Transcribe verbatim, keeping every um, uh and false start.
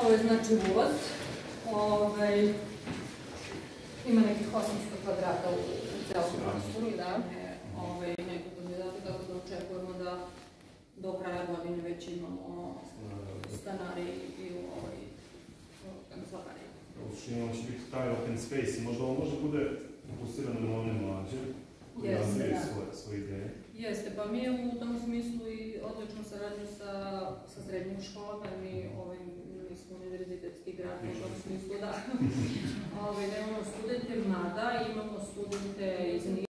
ovo je znači voz. Ovaj, ima nekih osamsto kvadrata u celom prostoru, da. Ovaj, neko kandidata, tako da očekujemo da do kraja godine već imamo stanari i ovaj, kancelarije. U suštini će biti taj open space i možda ovo može bude fokusirano na one mlađe koji razvijaju svoje ideje. Jeste, pa mi imamo u tom smislu i odličnu saradnju sa srednjim školama, mi smo univerzitetski grad u tom smislu, da. Nemamo studente mada, imamo studente iz